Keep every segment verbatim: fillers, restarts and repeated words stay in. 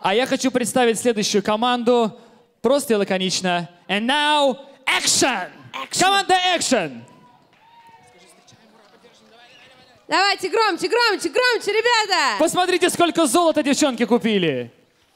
А я хочу представить следующую команду. Просто и лаконично. And now, action! action. Команда Action! Давайте громче, громче, громче, ребята! Посмотрите, сколько золота девчонки купили.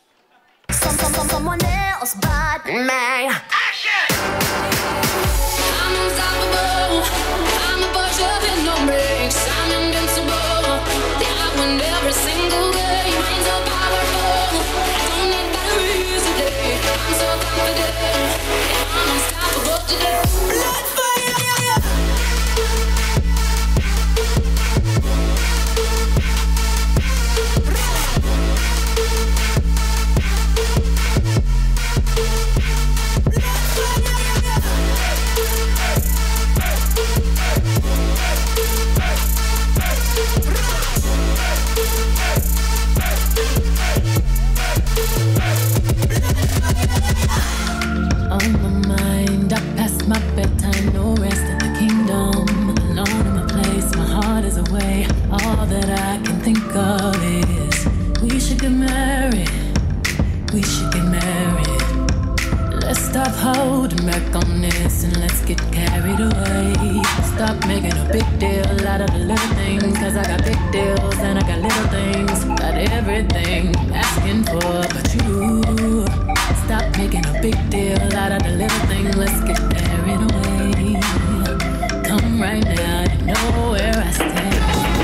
All that I can think of is we should get married, we should get married. Let's stop holding back on this and let's get carried away. Stop making a big deal out of the little things, cause I got big deals and I got little things. Got everything I'm asking for but you. Stop making a big deal out of the little thing, let's get carried away. Come right now, you know where I stand.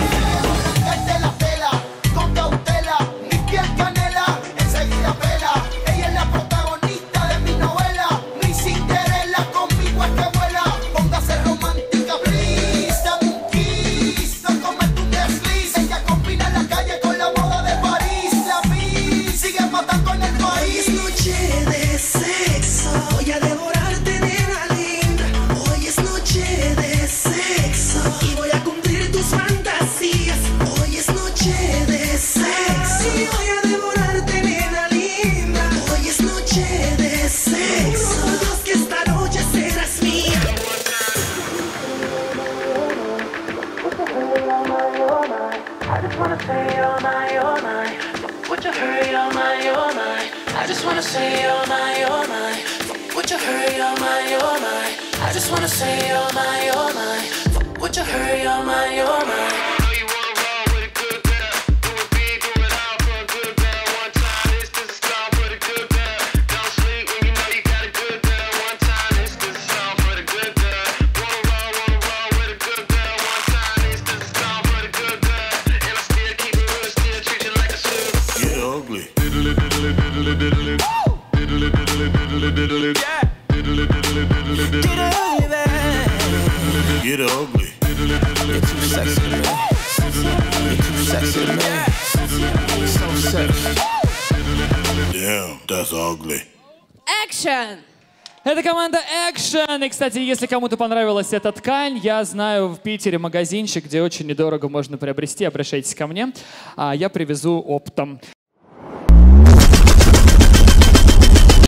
Would you hurry, oh my, oh my? I just wanna say, oh my, oh my. Would you hurry, oh my, oh my? I just wanna say, oh my, oh my. Would you hurry, oh my, oh my? Get ugly. You're too sexy, man. You're too sexy, man. So sexy. Damn, that's ugly. Action! Это команда Action. И, кстати, если кому-то понравилась эта ткань, я знаю в Питере магазинчик, где очень недорого можно приобрести. Обращайтесь ко мне, а я привезу оптом.